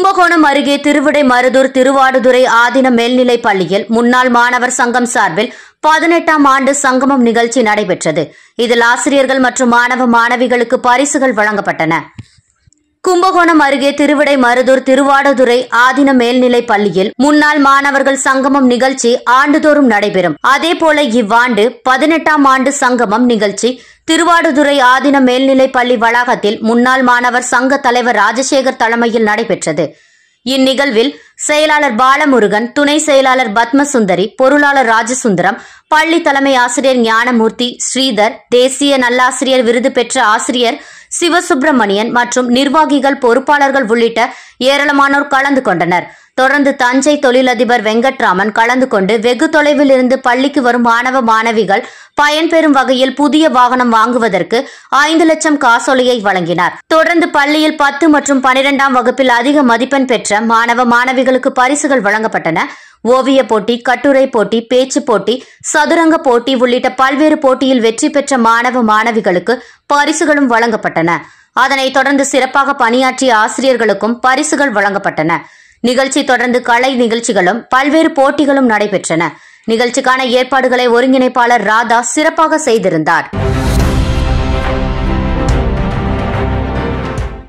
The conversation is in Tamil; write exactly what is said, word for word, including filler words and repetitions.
கும்பகோணம் அருகே திருவிடைமருதூர் திருவாடுதுறை ஆதீன மேல்நிலைப் பள்ளியில் முன்னாள் மாணவர் சங்கம் சார்பில் பதினெட்டாம் ஆண்டு சங்கமம் நிகழ்ச்சி நடைபெற்றது. இதில் ஆசிரியர்கள் மற்றும் மாணவ மாணவிகளுக்கு பரிசுகள் வழங்கப்பட்டன. கும்பகோணம் அருகே திருவிடைமருதூர் திருவாடுதுறை ஆதீன மேல்நிலைப் பள்ளியில் முன்னாள் மாணவர்கள் சங்கமம் நிகழ்ச்சி ஆண்டுதோறும் நடைபெறும். அதேபோல இவ்வாண்டு பதினெட்டாம் ஆண்டு சங்கமம் நிகழ்ச்சி திருவாடுதுறை ஆதீன மேல்நிலைப் பள்ளி வளாகத்தில் முன்னாள் மாணவர் சங்க தலைவர் ராஜசேகர் தலைமையில் நடைபெற்றது. இந்நிகழ்வில் செயலாளர் பாலமுருகன், துணை செயலாளர் பத்மசுந்தரி, பொருளாளர் ராஜசுந்தரம், பள்ளி தலைமை ஆசிரியர் ஞானமூர்த்தி, ஸ்ரீதர், தேசிய நல்லாசிரியர் விருது பெற்ற ஆசிரியர் சிவசுப்பிரமணியன் மற்றும் நிர்வாகிகள், பொறுப்பாளர்கள் உள்ளிட்ட ஏராளமானோர் கலந்து கொண்டனர். தொடர்ந்து தஞ்சை தொழிலதிபர் வெங்கட்ராமன் கலந்து கொண்டு வெகு தொலைவில் இருந்து பள்ளிக்கு வரும் மாணவ மாணவிகள் பயன்பெறும் வகையில் புதிய வாகனம் வாங்குவதற்கு ஐந்து லட்சம் காசோலையை வழங்கினார். தொடர்ந்து பள்ளியில் பத்து மற்றும் பனிரெண்டாம் வகுப்பில் அதிக மதிப்பெண் பெற்ற மாணவ மாணவிகளுக்கு பரிசுகள் வழங்கப்பட்டன. ஓவிய போட்டி, கட்டுரை போட்டி, பேச்சு போட்டி, சதுரங்க போட்டி உள்ளிட்ட பல்வேறு போட்டியில் வெற்றி பெற்ற மாணவ மாணவிகளுக்கு பரிசுகளும் வழங்கப்பட்டன. அதனைத் தொடர்ந்து சிறப்பாக பணியாற்றிய ஆசிரியர்களுக்கும் பரிசுகள் வழங்கப்பட்டன. நிகழ்ச்சி தொடர்ந்து கலை நிகழ்ச்சிகளும் பல்வேறு போட்டிகளும் நடைபெற்றன. நிகழ்ச்சிக்கான ஏற்பாடுகளை ஒருங்கிணைப்பாளர் ராதா சிறப்பாக செய்திருந்தார்.